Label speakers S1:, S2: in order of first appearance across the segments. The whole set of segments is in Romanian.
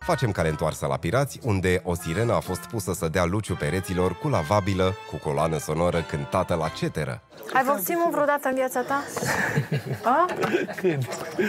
S1: Facem care întoarsă la Pirați, unde o sirenă a fost pusă să dea luciu pereților cu lavabilă, cu coloană sonoră cântată la ceteră.
S2: Ai vopsit vreodată în viața ta? A?
S3: Când?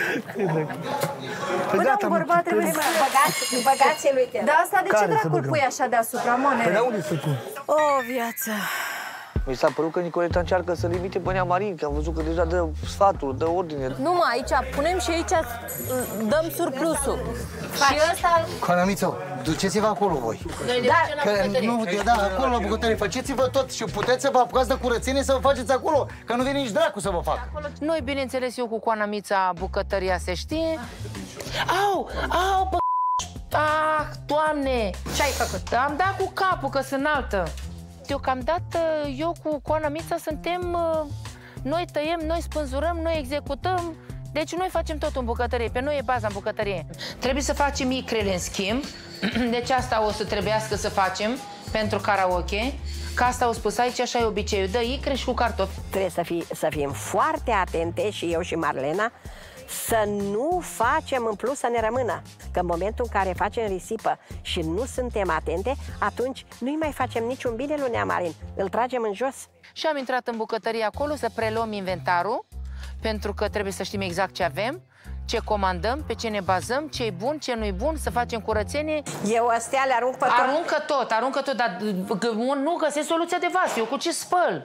S2: Până un bărbat trebuie să...
S4: Băgați-l, uite.
S2: Dar asta de ce dracul pui așa deasupra, monele?
S3: Păi unde să pun?
S2: O, viață!
S5: Mi s-a părut că Nicoleta încearcă să limite pe Nea Marin, că am văzut că deja dă sfaturi, dă ordine.
S4: Nu, mă, aici punem și aici dăm surplusul. Și ăsta...
S6: Coanamiță, duceți-vă acolo voi.
S4: Noi de
S6: Nu, da, acolo la bucătărie, faceți-vă tot și puteți să vă apucați de curățenie să vă faceți acolo, că nu vine nici dracu să vă fac.
S7: Noi, bineînțeles, eu cu Coana Mița, bucătăria se știe. Au, bă, Doamne!
S4: Ce-ai făcut?
S7: Am dat cu capul, că sunt înaltă. Deocamdată, eu cu Coana Mița suntem... Noi tăiem, noi spânzurăm, noi executăm. Deci noi facem tot în bucătărie, pe noi e baza în bucătărie. Trebuie să facem icrele în schimb. Deci asta o să trebuiască să facem pentru karaoke. Că asta au spus aici, așa e obiceiul, dă icre și cu cartofi.
S4: Trebuie să fim foarte atente, și eu și Marlena, să nu facem în plus să ne rămână. Că în momentul în care facem risipă și nu suntem atente, atunci nu-i mai facem niciun bine lui Nea Marin. Îl tragem în jos.
S7: Și am intrat în bucătărie acolo să preluăm inventarul, pentru că trebuie să știm exact ce avem, ce comandăm, pe ce ne bazăm, ce e bun, ce nu-i bun, să facem curățenie.
S4: Eu astea le arunc pe tot.
S7: Aruncă tot, dar nu găsesc soluția de vas. Eu cu ce spăl?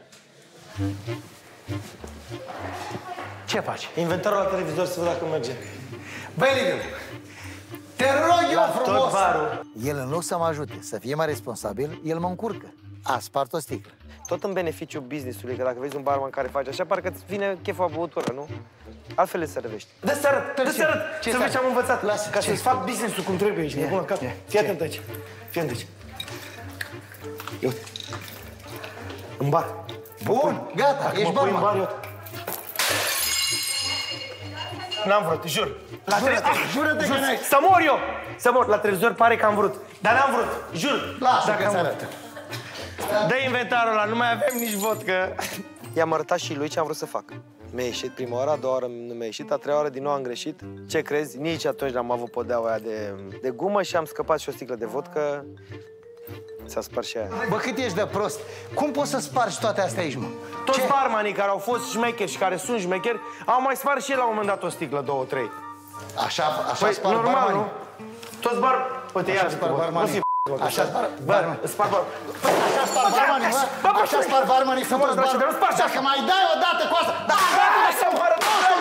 S6: Ce faci?
S3: Inventarul la televizor să văd dacă merge.
S6: Băi, Liviu, te rog eu frumos!
S3: Tot barul.
S6: El, în loc să mă ajute să fie mai responsabil, el mă încurcă. A spart o sticlă.
S5: Tot în beneficiul business-ului, că dacă vezi un barman care face așa, parcă îți vine cheful a băutură, nu? Altfel le servești.
S3: Dă-ți să arăt, să vezi ce am învățat.
S6: Lasă,
S3: ca să-ți fac business-ul cum trebuie aici, nebun la cap. Fii atent aici. Fii atent aici. Ia uite. În bar.
S6: Bun, gata, ești
S3: barman. În bar,
S6: barman.
S3: eu. N-am vrut, jur.
S6: Jură-te că n-ai.
S3: Să mor eu! Să mor. La televizor pare că am vrut. Dar n-am vrut, jur.
S6: Lasă că-ți arătă.
S3: Dă inventarul ăla, nu mai avem nici vodcă.
S5: I-am arătat și lui ce am vrut să fac. Mi-a ieșit prima oară, a doua oară nu mi-a ieșit, a treia oară din nou am greșit. Ce crezi? Nici atunci n-am avut podeaua aia de gumă și am scăpat și o sticlă de vodcă. S-a spart și aia.
S6: Bă, cât ești de prost? Cum poți să spargi toate astea aici, mă?
S3: Toți barmanii care au fost șmecheri și care sunt șmecheri au mai spart și ei la un moment dat o sticlă, două, trei.
S6: Așa
S3: Păi,
S6: spar
S3: normal,
S6: barmanii.
S3: nu? Toți uite,
S6: Așa spar barmanii. Așa spar barmanii.
S3: Spar barmanii.
S6: Așa spar barmanii, mă? Așa spar barmanii frumos, barmanii. Dacă mai dai o dată cu asta... Da, să-mi arăt!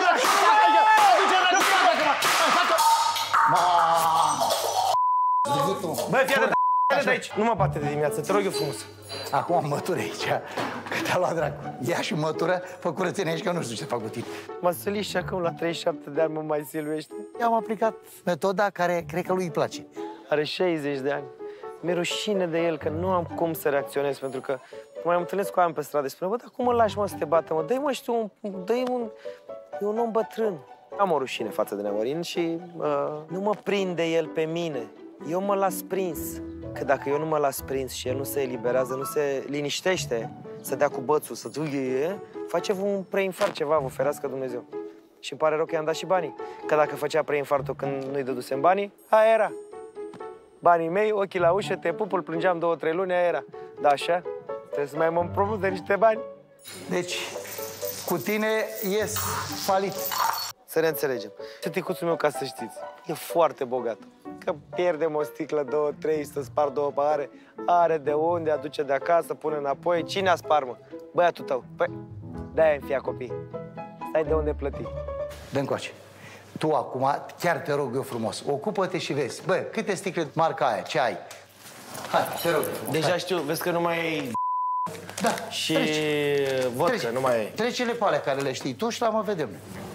S3: Băi, fii atent de aici. Nu mă bate de dimineață, te rog eu frumos.
S6: Acum mătură aici, că te-a luat dracu. Ia și mătură, fă curățenie aici, că nu știu ce fac cu tine.
S5: Mă săliși și acum la 37 de ani mă mai siluiește.
S6: Eu am aplicat metoda care cred că lui îi place.
S5: Are 60 de ani. Mi-e rușine de el, că nu am cum să reacționez, pentru că mai întâlnesc cu oameni pe stradă și spune, bă, dar cum îl lași, mă, să te bată, mă? Dă-i, mă, și tu, e un om bătrân. Am o rușine față de Nea Marin și nu mă prinde el pe mine. Eu mă las prins. Că dacă eu nu mă las prins și el nu se eliberează, nu se liniștește, să dea cu bățul, să duie, face un preinfart ceva, vă ferească Dumnezeu. Și îmi pare rău că i-am dat și banii. Că dacă făcea preinfartul când nu-i dădusem banii, aia era. Banii mei, ochii la ușă, te pup, îl plângeam 2-3 luni, aia era. Da, așa? Trebuie să mai mă împrumut de niște bani.
S6: Deci, cu tine ies falit.
S5: Să ne înțelegem. Tăticuțul meu, ca să știți, e foarte bogat. Că pierdem o sticlă, 2-3, să spar 2 pahare, are de unde, aduce de acasă, pune înapoi. Cine a spart, mă? Băiatul tău. Păi, de-aia îmi fia copii. Stai de unde plăti.
S6: Dă încoace. Tu acum, chiar te rog eu frumos, ocupă-te și vezi. Bă, câte sticle marca aia, ce ai? Hai, te rog.
S5: Deja știu, vezi că nu mai ai
S6: Da,
S5: și vodcă, nu mai ai.
S6: Trece-le pe alea care le știi tu și la mă vedem.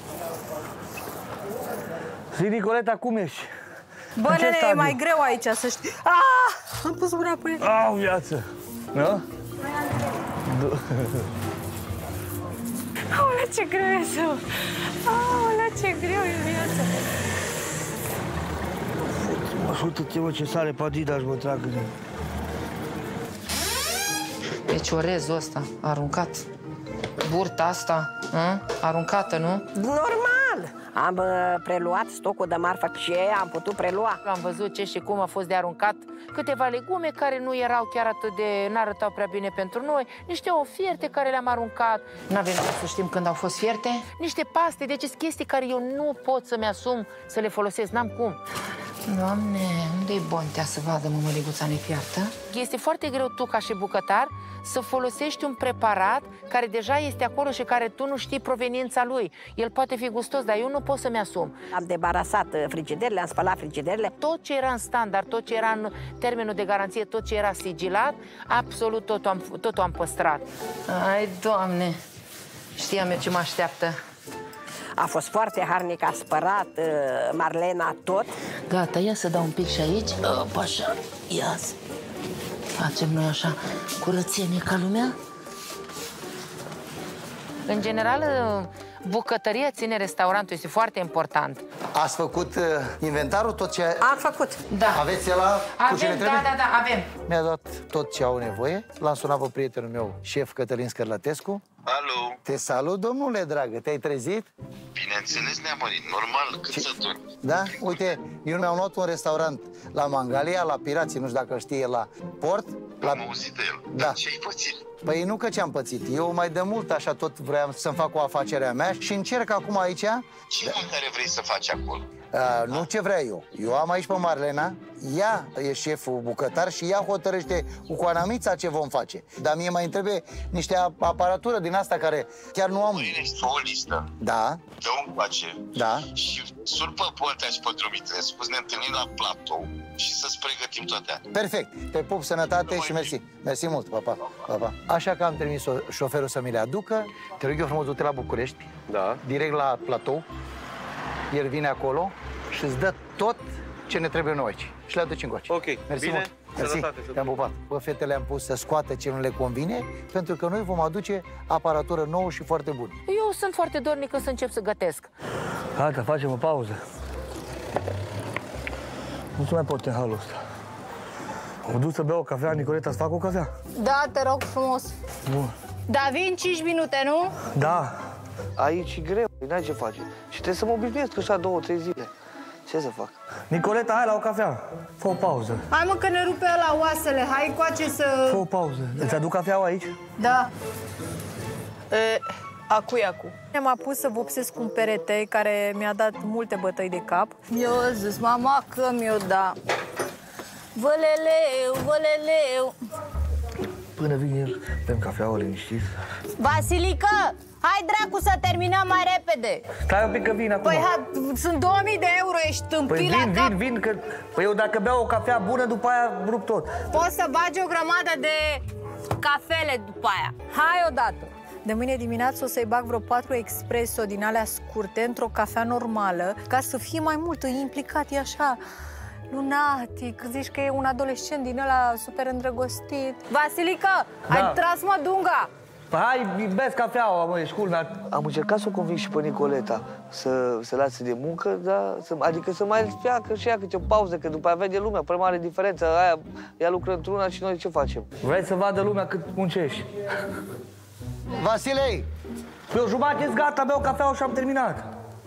S3: Zi, Nicoleta, cum ești?
S2: Bă, nene, e mai greu aici, să știi. Am pus mâna pe el.
S3: Au, viață! Nu?
S2: Aolea, ce greu e să... Aolea, ce greu e viața.
S3: Ascultă-te, mă, ce sare pe Adidas, mă, trag.
S7: Deci orezul ăsta, aruncat. Burta asta, aruncată, nu?
S4: Normal! Am preluat stocul de marfă ce am putut prelua.
S7: Am văzut ce și cum a fost de aruncat câteva legume care nu erau chiar atât de... n-arătau prea bine pentru noi, niște ofierte care le-am aruncat. N-avem să știm când au fost fierte. Niște paste, deci sunt chestii care eu nu pot să-mi asum să le folosesc, n-am cum. Doamne, unde-i Bontea să vadă mămăliguța nefiartă? Este foarte greu tu, ca și bucătar, să folosești un preparat care deja este acolo și care tu nu știi proveniența lui. El poate fi gustos, dar eu nu pot să-mi asum.
S4: Am debarasat frigiderele, am spălat frigiderele.
S7: Tot ce era în standard, tot ce era în termenul de garanție, tot ce era sigilat, absolut totul am păstrat. Ai, Doamne, știam eu ce mă așteaptă.
S4: A fost foarte harnic, a spărat Marlena tot.
S7: Gata, ia să dau un pic și aici. Așa, ia să facem noi așa curățenie ca lumea. În general, bucătăria ține restaurantul, este foarte important.
S6: Ați făcut inventarul, tot ce...
S4: Am făcut.
S7: Da.
S6: Aveți la cu cine trebuie?
S7: Da, avem.
S6: Mi-a dat tot ce au nevoie. L-am sunat pe prietenul meu, șef Cătălin Scărlătescu.
S8: Alo.
S6: Te salut, domnule dragă, te-ai trezit?
S8: Bineînțeles, Neamărin, normal, cât să dormi.
S6: Da? Uite, eu mi-am luat un restaurant la Mangalia, la Pirații, nu știu dacă știe, la port.
S8: Am auzit de el.
S6: Da.
S8: Ce-ai pățit?
S6: Păi nu că ce-am pățit, eu mai de mult așa tot vreau să-mi fac o afacere a mea și încerc acum aici...
S8: Ce mâncare vrei să faci acolo?
S6: Nu ce vreau eu. Eu am aici pe Marlena, ea e șeful bucătar și ea hotărăște cu Anamița ce vom face. Dar mie mai trebuie niște aparatură din asta care chiar nu am...
S8: Mâine fă o listă.
S6: Da.
S8: Dă un coace.
S6: Da.
S8: Și sur pe Pontea și pe Dumitrescu, spus ne întâlnim la platou și să-ți pregătim toate.
S6: Perfect. Te pup, sănătate și mersi. Mersi mult, papa. Pa. Așa că am trimis șoferul să mi le aducă. Te rog eu frumos, du-te la București.
S5: Da.
S6: Direct la platou. El vine acolo și îți dă tot ce ne trebuie noi aici. Și le aduci încoace.
S5: Ok,
S6: mersi
S5: bine,
S6: mult. Mersi, te-am pupat. Bă, fetele am pus să scoată ce nu le convine, pentru că noi vom aduce aparatură nouă și foarte bună.
S7: Eu sunt foarte dornică să încep să gătesc.
S9: Gata, facem o pauză. Nu se mai pot în halul ăsta. Mă duc să beau o cafea, Nicoleta, să fac o cafea?
S2: Da, te rog frumos.
S9: Bun.
S2: Da, vin 5 minute, nu?
S9: Da.
S5: Aici e greu, n-ai ce face. Și trebuie să mă obișnuiesc așa 2-3 zile. Ce să fac?
S9: Nicoleta, hai la o cafea. Fă o pauză.
S2: Hai mă că ne rupe la oasele, hai coace să...
S9: Fă o pauză. Îți aduc cafeaua aici?
S2: Da. Acu. M-a pus să vopsesc un perete care mi-a dat multe bătăi de cap. Eu zis, mama, că mi-o da. Văleleu.
S9: Până vine el, bem cafeaua liniștit.
S2: Vasilică, hai dracu să terminăm mai repede.
S9: Stai un pic că vin acum.
S2: Păi sunt 2000 de euro, ești tâmpit la cap.
S9: Vin, că... Păi eu dacă beau o cafea bună, după aia rup tot.
S2: Poți să bagi o grămadă de cafele după aia. Hai odată. De mâine dimineață o să-i bag vreo 4 espresso din alea scurte într-o cafea normală, ca să fie mai mult implicat, e așa lunatic, zici că e un adolescent din ăla super îndrăgostit. Vasilică, ai tras mă dunga!
S9: Hai, bezi cafeaua, mă, ești culmea.
S5: Am încercat să o conving și pe Nicoleta să lase de muncă, dar adică să mai facă și ea câte o pauză, că după aia vede lumea, prea mare diferență, aia, ea lucră într-una și noi ce facem?
S9: Vrei să vadă lumea cât muncești.
S6: Vasilei!
S9: Pe o jumătate gata, beau cafeaua și am terminat.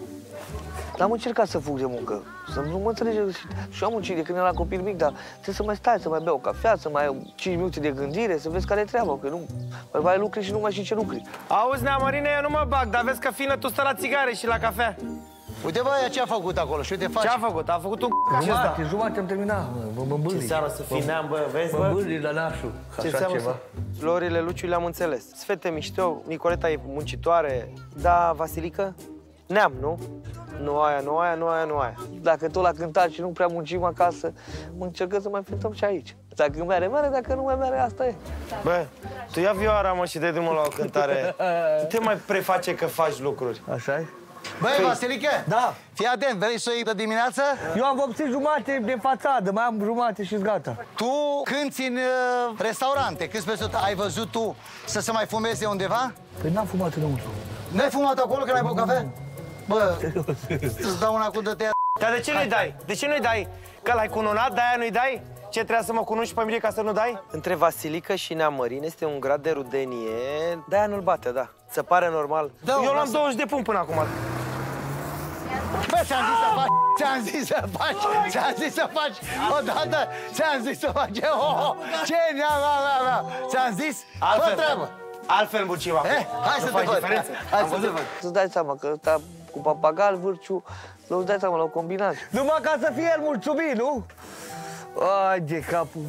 S5: Am încercat să fug de muncă, să nu mă înțelege. Și eu am muncit de când eram copil mic, dar trebuie să mai stai, să mai beau cafea, să mai ai 5 minute de gândire, să vezi care e treaba, că nu mai lucri și nu mai știi ce lucri.
S3: Auzi, Neamărine, eu nu mă bag, dar vezi că fină tu stă la țigare și la cafea.
S6: Uite, bă, ce a făcut acolo și uite, faci.
S3: Ce a făcut? A făcut un
S9: Jumătate am terminat, mă îmbârli.
S3: Ce seara să fii neam, bă, vezi, bă?
S9: Mă îmbârli la nașul, așa ceva.
S5: Florile Luciu le-am înțeles. Fete mișto, Nicoleta e muncitoare. Da, Vasilică? Neam, nu? Nu aia. Dacă tot la cântat și nu prea muncim acasă, încercăm să mai cântăm și aici. Dacă mere, dacă nu mai mere, asta e.
S3: Bă, tu ia vioara, mă, și dă drumul la o cântare. Nu te mai preface că faci lucruri.
S9: Așa-i?
S6: Băi, Vasilică!
S9: Da!
S6: Fii atent, vrei să o iei de dimineață?
S9: Eu am vopsit jumate de fațadă, mai am jumate și-s gata.
S6: Tu cânti în restaurante, câți peste tot ai văzut tu să se mai fumeze undeva?
S9: Păi n-am fumat înăuntru.
S6: N-ai fumat acolo că n-ai băut cafea? Bă, îți dau una cu dă-te.
S3: Dar de ce nu-i dai? De ce nu-i dai? Că l-ai cununat, de-aia nu-i dai? Ce trebuia să mă cunoști pe mine ca să nu dai?
S5: Între Vasilică și Neamărin este un grad de rudenie, de-aia nu-l bate, da. Ți se pare normal?
S3: Da, eu l-am 20 de pumn până acum.
S6: Bă, ți-am zis să faci, ți-am zis să faci, ți-am zis să faci odată, ți-am zis să faci, ce, ți-am zis, fă treabă.
S3: Altfel, Buciu,
S6: hai să te văd, hai să te văd.
S5: Să-ți dai seama că ăsta cu papagal, vârciu, nu-ți dai seama, l-au combinat.
S9: Numai ca să fie el mulțumit, nu? Ai de capul.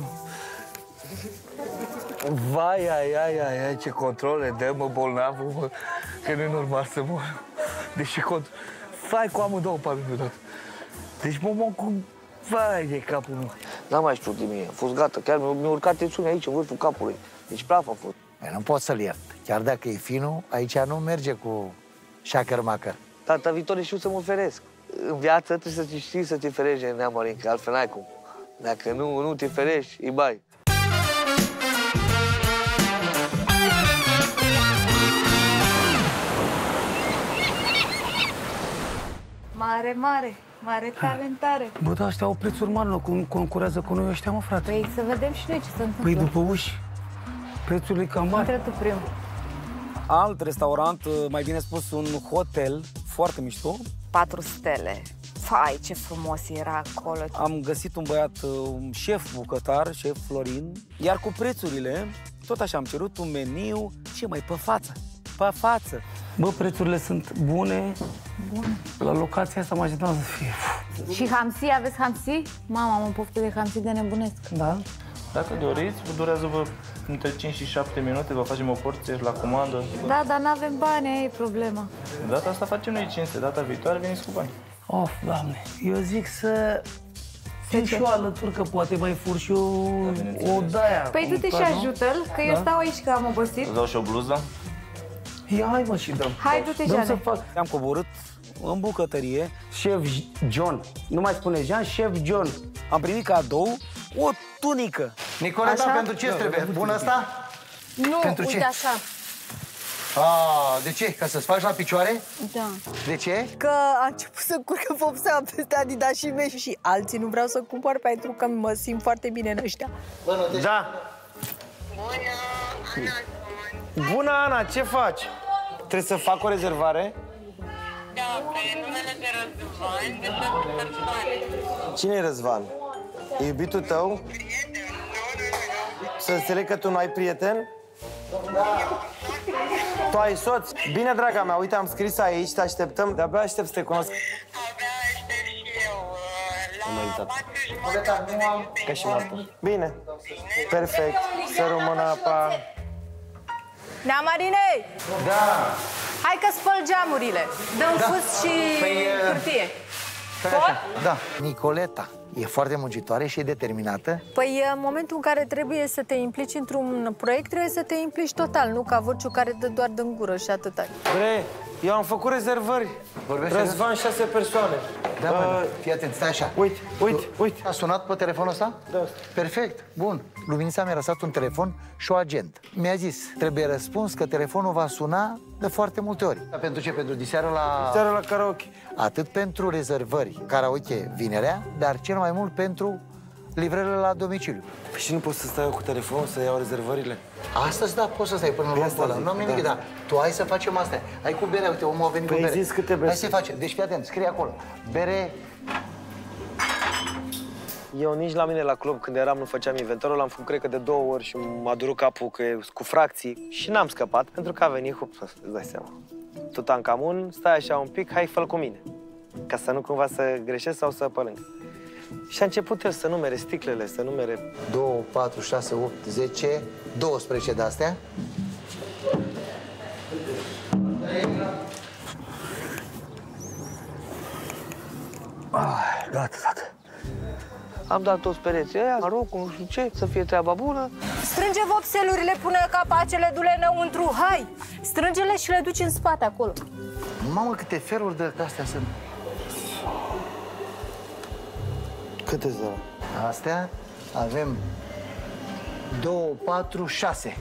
S9: Vai, ai, ce controle dă, mă, bolnavul, mă, că nu e normal să mor. Deci fai cu amândouă pe minut. Deci mă cu... Vai de capul meu.
S5: N-am mai știut de mine, a fost gata, chiar mi-a urcat tensiunea aici, în vârful capului. Deci praf a fost.
S6: Nu pot să-l iert. Chiar dacă e finul, aici nu merge cu șacăr-macăr.
S5: Data viitoare știu să mă feresc. În viață trebuie să știi să te ferești, Nea Marin, că altfel n-ai cum. Dacă nu te ferești, îi bai.
S2: Mare talentare.
S9: Bă, dar ăștia au prețuri mari, nu concurează cu noi ăștia, mă, frate.
S2: Păi să vedem și noi ce se întâmplă.
S9: Păi după uși, prețurile cam mari.
S2: Intră tu primul.
S10: Alt restaurant, mai bine spus un hotel foarte mișto.
S2: 4 stele. Fai, ce frumos era acolo.
S10: Am găsit un băiat, un șef bucătar, șef Florin, iar cu prețurile, tot așa am cerut un meniu și mai pe față. Pe față.
S9: Bă, prețurile sunt bune. La locația asta mă așteptam să fie.
S2: Și hamsi, aveți hamsi? Mama, am o poftă de hamsi de nebunesc.
S9: Da?
S11: Dacă doriți, durează între 5 și 7 minute, vă facem o porție la comandă.
S2: Da, dar n-avem bani, aia e problema.
S11: Data asta facem noi 500, data viitoare veniți cu bani.
S9: Of, Doamne, eu zic să țin și eu alături, că poate mai fur și eu o de-aia.
S2: Păi du-te și ajută-l, că eu stau aici că am obosit.
S11: Îți dau și o bluză?
S9: Ia, hai mă și dăm.
S2: Hai, du-te, Jeane.
S10: Am coborât în bucătărie.
S9: Șef John. Nu mai spune Jean, șef John.
S10: Am primit cadou o tunică.
S6: Nicoleta, pentru ce trebuie? Bun asta?
S2: Nu,
S6: pentru
S2: uite
S6: ce?
S2: așa.
S6: De ce? Ca să-ți faci la picioare?
S2: Da.
S6: De ce?
S2: Că a început să curgă vopsea peste adidașii mei și alții nu vreau să cumpăr pentru că mă simt foarte bine în ăștia.
S3: Da. Bună, Ana, ce faci? Trebuie să fac o rezervare?
S12: Da, pe numele de Răzvan, de Răzvan.
S3: Cine e Răzvan? E iubitul tău?
S12: Prieten, nu.
S3: Să înțeleg că tu nu ai prieten? Tu ai soț? Bine, draga mea, uite, am scris aici, te așteptăm. De-abia aștept să te cunosc.
S12: Abia aștept și eu. La 4:30.
S3: Ca și Marta. Bine. Perfect. Să rămână, pa.
S2: Nea Marine!
S6: Da.
S2: Hai că spăl geamurile. Dăm fâs și hârtie. Pot?
S6: Da. Nicoleta e foarte muncitoare și e determinată.
S2: Păi în momentul în care trebuie să te implici într-un proiect, trebuie să te implici total, nu ca Vârciu care dă doar din gură și atâta.
S3: Bre, eu am făcut rezervări. Răzvan 6 persoane.
S6: Da, mă, fii atent, stai așa.
S3: Uite.
S6: A sunat pe telefonul ăsta?
S3: Da.
S6: Perfect, bun. Luminița mi-a lăsat un telefon și o agent. Mi-a zis, trebuie răspuns că telefonul va suna de foarte multe ori. Dar pentru ce? Pentru diseară la...
S3: Diseară la karaoke.
S6: Atât pentru rezervări, karaoke vinerea, dar cel mai mult pentru livrările la domiciliu.
S3: Păi și nu pot să stau eu cu telefonul să iau rezervările?
S6: Astăzi, da, poți să stai până la ăla. Nu am nimic, dar tu hai să facem astea. Hai cu berea, uite, omul a venit cu bere.
S3: Păi zis câte bere.
S6: Hai să facem. Deci fii atent, scrie acolo. Bere...
S5: Eu nici la mine la club, când eram, nu făceam inventarul, l-am făcut, cred că de 2 ori și m-a durut capul că e cu fracții și n-am scăpat, pentru că a venit cu... Îți dai seama. Tutankamun, stai așa un pic, hai, fă-l cu mine. Ca să nu cumva să greșesc sau să pălâng. Și a început el să numere sticlele, să numere...
S6: 2, 4, 6, 8, 10, 12 de-astea.
S9: Gata.
S5: Am dat toți pereții ăia, arocul, nu știu ce, să fie treaba bună.
S2: Strânge vopselurile, pune capacele, du-le înăuntru, hai! Strânge-le și le duci în spate acolo.
S6: Mamă, câte feluri de astea sunt.
S3: Câte zău?
S6: Astea avem 2, 4, 6.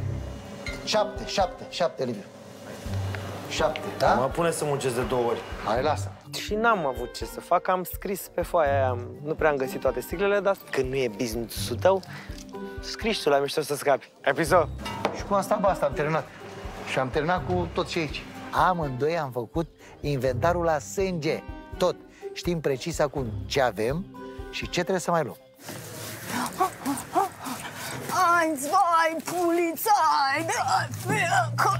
S6: 7 livre. 7, da?
S3: Mă pune să muncesc de 2 ori.
S6: Hai, lasă.
S5: Și n-am avut ce să fac, am scris pe foaia aia, nu prea am găsit toate sticlele, dar când nu e business-ul tău, scrii și tu la mișto să scapi. Episod.
S6: Și cu asta, basta, am terminat. Și am terminat cu tot ce aici. Amândoi am făcut inventarul la sânge. Tot. știm precis acum ce avem și ce trebuie să mai luăm.
S2: 1, 2, Polizei, 3, 4,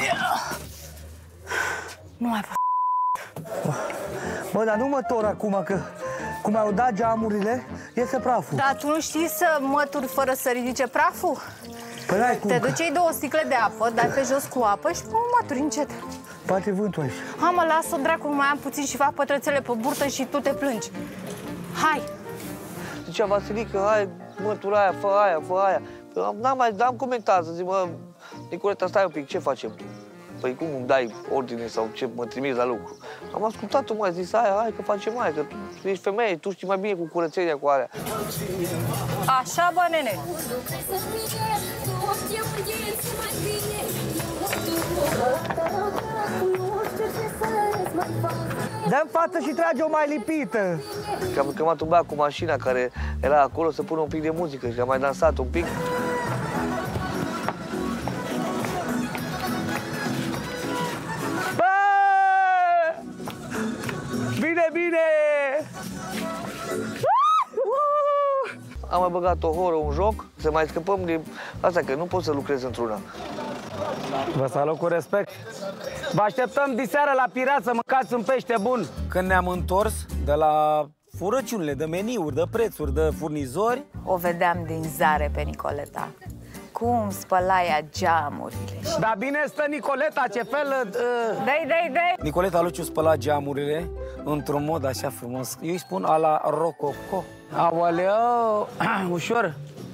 S2: nu mai pot.
S9: Bă, dar nu mă tor acum, că cum au dat geamurile, iese praful.
S2: Dar tu nu știi să mături fără să ridice praful?
S9: Păi n-ai cum.
S2: Te duci, iei 2 sticle de apă, dai pe jos cu apă și mături încet.
S9: Bate vântul aici.
S2: Ha, mă, lasă-o, dracu, mai am puțin și fac pătrățele pe burtă și tu te plângi. Hai!
S5: Zicea Vasilica, hai, mătura aia, fă aia, fă aia. N-am comentat, să zic, mă, Nicoleta, stai un pic, ce facem? Păi cum îmi dai ordine sau ce mă trimiți la lucru? Am ascultat-o, mă, zis, hai că facem aia, că tu ești femeie, tu știi mai bine cu curățenia, cu alea.
S2: Așa, bă, nene.
S9: Dă-mi față și trage o mai lipită.
S5: Că am chemat un băiat cu mașina care era acolo să pună un pic de muzică și am mai dansat un pic.
S9: Bă! Bine, bine!
S5: Am mai băgat o horă, un joc, să mai scăpăm de asta, că nu pot să lucrez într-una.
S10: Vă salut cu respect. Vă așteptăm diseară la Pirat să mâncați un pește bun. Când ne-am întors de la furăciunile, de meniuri, de prețuri, de furnizori,
S2: O vedeam din zare pe Nicoleta. Cum spăla ea geamurile.
S10: dar bine stă Nicoleta, ce fel...
S2: Dai!
S10: Nicoleta Luciu spăla geamurile într-un mod așa frumos. Eu îi spun a la rococo. Aoleu, ușor.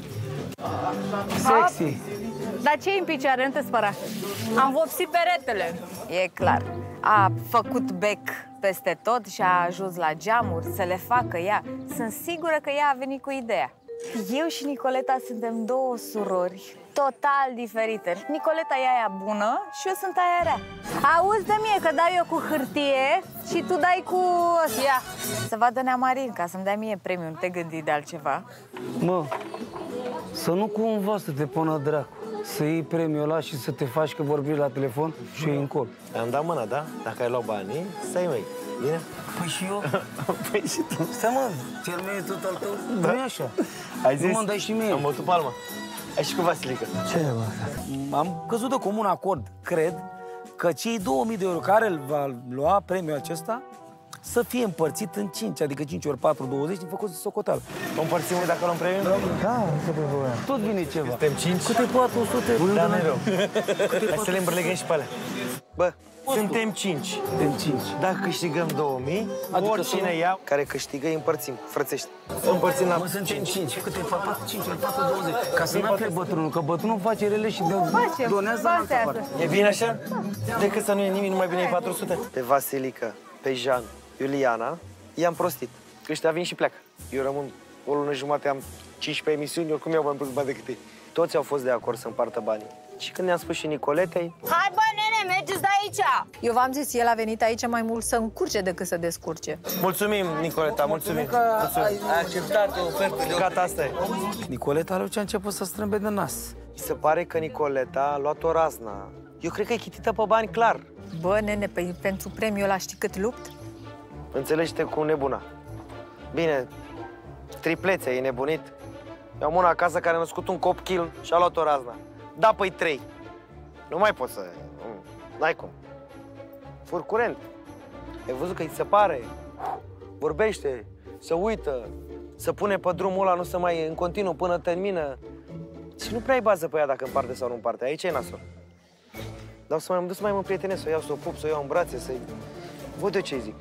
S10: Sexy.
S2: Dar ce-i în picioare? Nu te spăra. Am vopsit peretele. E clar. A făcut bec peste tot și a ajuns la geamuri să le facă ea. Sunt sigură că ea a venit cu ideea. Eu și Nicoleta suntem 2 surori total diferite. Nicoleta e aia bună și eu sunt aia rea. Auzi de mie că dau eu cu hârtie și tu dai cu... Ia, să vadă Nea Marin, ca să-mi dea mie premiu. Nu te gândi de altceva?
S10: Mă, să nu cumva să te pună dracu. Să iei premiul ăla și să te faci că vorbi la telefon și iei încolo.
S3: Am dat mâna, da? Dacă ai luat banii, să-i mei. Bine?
S10: Păi și eu?
S3: Păi și tu.
S10: Stai, mă, cel meu e tot al tău.
S3: Da.
S10: Nu e așa.
S3: Ai zis?
S10: Nu mă dai și mie.
S3: Am bătut palma. Ai și cu Vasilica.
S10: Ce, bă? Am căzut de comun acord, cred, că cei 2000 de euro care îl va lua premiul acesta să fie împărțit în 5, adică 5 ori 4, 20, din făcut socoteală.
S3: O împărțim dacă luăm premiul?
S10: Da, să pe voia. Tot vine ceva.
S3: Suntem 5?
S10: Câte 400?
S3: Da, mereu. Hai să le îmbrălegăm și pe alea. Bă, suntem 5.
S10: Suntem 5.
S3: Dacă câștigăm 2000, adică oricine ia, care câștigă, îi împărțim, frățești. Împărțim la
S10: 5. Câte 4, 5 ori 4, 20. Ca să nu afle bătrânul, că bătrânul face rele și donează în altă parte.
S3: E bine așa? Decât să nu e nimic, numai bine e 400. Pe Vasilica, pe Jean, Iuliana, i-am prostit. Că ăștia vin și pleacă. Eu rămân o lună jumate, am 15 emisiuni, oricum iau bani plus decât ei. Toți au fost de acord să împartă banii. Și când ne-am spus și Nicoletei...
S2: Hai, bă, nene, mergeți de aici! Eu v-am zis, el a venit aici mai mult să încurce decât să descurce.
S3: Mulțumim, Nicoleta, mulțumim.
S9: Ai acceptat ofertele.
S3: Gata, asta e.
S10: Nicoleta Luciu a început să strâmbe de nas.
S3: Mi se pare că Nicoleta a luat o razna. Eu cred că e chitită pe bani, clar.
S2: Bă, nene, pentru premiul ăla știi cât lupt?
S3: Înțelegi-te cu nebuna. Bine, triplețe, e nebunit. Eu am una acasă care a născut un copil și a luat o razna. Da, păi 3. Nu mai pot să... N-ai cum. Fur curent. Ai văzut că îi se pare. Vorbește, se uită, se pune pe drumul ăla, nu se mai în continuu până termină. Și nu prea ai bază pe ea dacă împarte sau nu împarte. Aici e nasol. Dar o să mă duc să mai mă prietenesc, să o iau, să o pup, să o iau în brațe, să-i... Văd eu ce-i zic.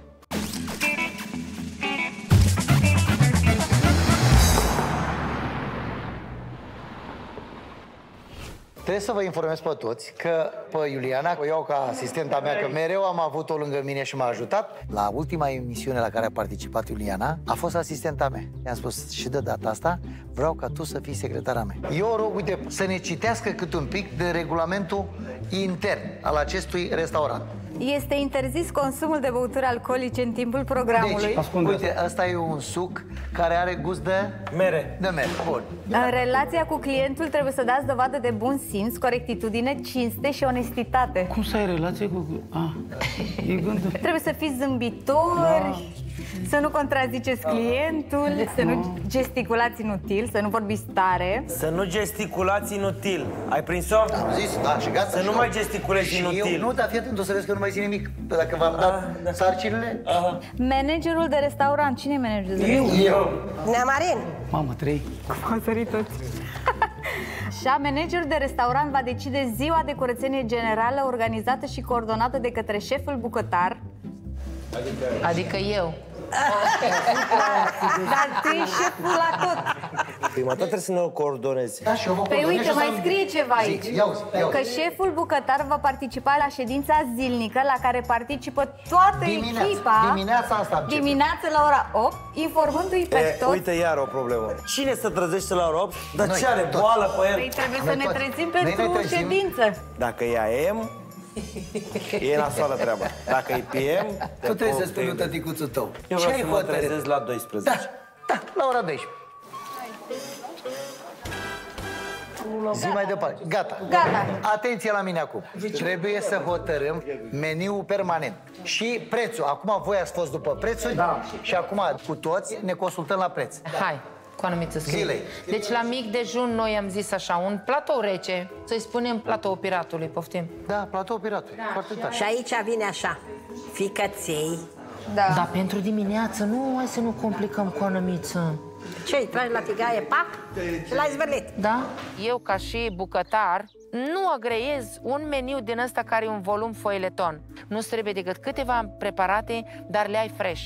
S6: Trebuie să vă informez pe toți că pe Iuliana o iau ca asistenta mea, că mereu am avut-o lângă mine și m-a ajutat. La ultima emisiune la care a participat Iuliana, a fost asistenta mea. I-am spus și de data asta vreau ca tu să fii secretara mea. Eu o rog, uite, să ne citească cât un pic de regulamentul intern al acestui restaurant.
S2: Este interzis consumul de băuturi alcoolice în timpul programului.
S6: Deci, uite, ăsta e un suc care are gust de...
S3: Mere.
S6: De mere, bun.
S2: În relația cu clientul trebuie să dați dovadă de bun simț, corectitudine, cinste și onestitate.
S10: Cum să ai relație cu... E gândul.
S2: Trebuie să fiți zâmbitori, Să nu contraziceți clientul, să nu gesticulați inutil, să nu vorbiți tare.
S5: Să nu gesticulați inutil. Ai prins-o?
S6: Am zis, da, și gata.
S5: Să nu mai gesticulezi inutil.
S6: Eu nu, dar fii atent, o să vezi că nu mai zi nimic. Dacă v-am dat sarcinile...
S2: Managerul de restaurant, cine e managerul de
S6: restaurant? Eu.
S4: Neamarin.
S10: Mamă, 3.
S2: Cum am sărit toți. Așa, managerul de restaurant va decide ziua de curățenie generală organizată și coordonată de către șeful bucătar.
S7: Adică eu.
S2: Dar tu ești șeful la tot.
S5: Prima dată trebuie să ne o coordonezi.
S6: Da, și eu vă
S2: Păi uite, mai scrie ceva aici.
S6: Iauzi.
S2: Că șeful bucătar va participa la ședința zilnică la care participă toată echipa.
S6: Dimineața asta
S2: dimineața la ora 8, informându-i pe toți.
S5: Uite, iar o problemă. Cine se trezește la ora 8? Dar ce are boală pe el?
S2: Păi trebuie să ne trezim pentru ședință.
S5: Dacă e AM, e nasoală treaba. Dacă e PM...
S6: Tu trebuie să spui lui tăticuțul tău.
S5: Eu vreau să mă trezesc la 12.
S6: Da, la ora 12. Zi mai departe. Gata. Atenție la mine acum. Trebuie să hotărâm meniul permanent. Și prețul. Acum voi ați fost după prețuri și acum cu toți ne consultăm la preț.
S7: Hai. Cu anumită scrie. Deci la mic dejun noi am zis așa, un platou rece, să-i spunem platou piratului, poftim.
S6: Da, platou piratului, foarte tare.
S4: Și aici vine așa, ficăței.
S7: Da. Dar pentru dimineață, nu, hai să nu complicăm cu anămiță.
S4: Ce-i tragi la tigaie, pac, și l-ai zvârlit.
S7: Da? Eu, ca și bucătar, nu agreiez un meniu din ăsta care e un volum foileton. Nu-ți trebuie decât câteva preparate, dar le ai fresh.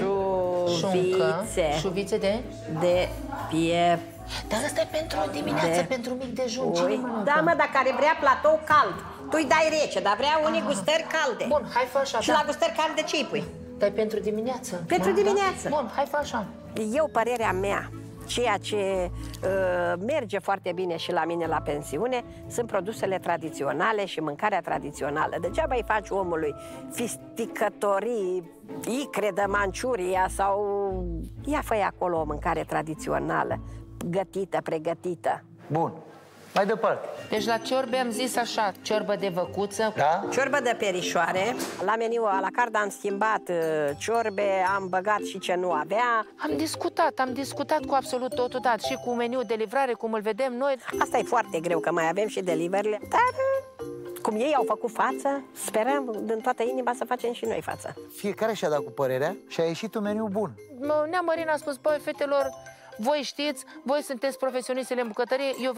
S7: Șuvițe de?
S4: De piept.
S7: Dar ăsta e pentru dimineață, pentru mic dejun. Cine mănâncă?
S4: Da, mă, dar care vrea platou cald. Tu-i dai rece, dar vrea unii gustări calde.
S7: Bun, hai fă așa.
S4: Și la gustări calde ce-i pui?
S7: Dai pentru dimineață.
S4: Pentru dimineață.
S7: Bun, hai fă așa.
S4: Eu, părerea mea, ceea ce merge foarte bine și la mine la pensiune sunt produsele tradiționale și mâncarea tradițională. Degeaba îi faci omului fisticătorii, icre de Manciuria sau... Ia fă-i acolo o mâncare tradițională, gătită, pregătită.
S6: Bun. Mai departe.
S7: Deci la ciorbe am zis așa, ciorbă de văcuță.
S6: Da?
S4: Ciorbă de perișoare. La meniu a la carte am schimbat ciorbe, am băgat și ce nu avea.
S7: Am discutat cu absolut totul, dat și cu meniu de livrare, cum îl vedem noi.
S4: Asta e foarte greu, că mai avem și deliverile, dar cum ei au făcut față, sperăm din toată inima să facem și noi față.
S6: Fiecare și-a dat cu părerea și a ieșit un meniu bun.
S7: Nea Mărin a spus, băi, fetelor, voi știți, voi sunteți profesionistele în bucătărie, eu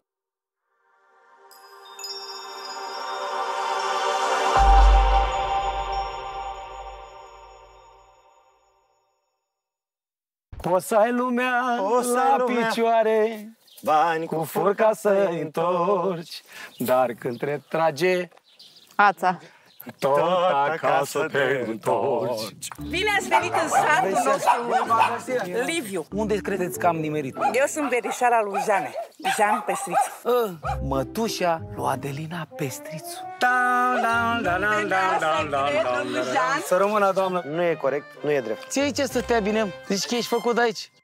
S10: O să ai lumea la picioare,
S5: bani
S10: cu furca să-i întorci, dar când te trage
S2: ața,
S10: tot acasă te întorci.
S13: Bine ați venit în satul nostru, Liviu.
S10: Unde credeți că am nimerit?
S13: Eu sunt verișoara lui Jeane, Jean Pestrițu.
S10: Mătușa lui Adelina Pestrițu. Să rămână, doamnă.
S5: Nu e corect, nu e drept.
S10: Ție ce să te bine? Zici că ești făcut de aici.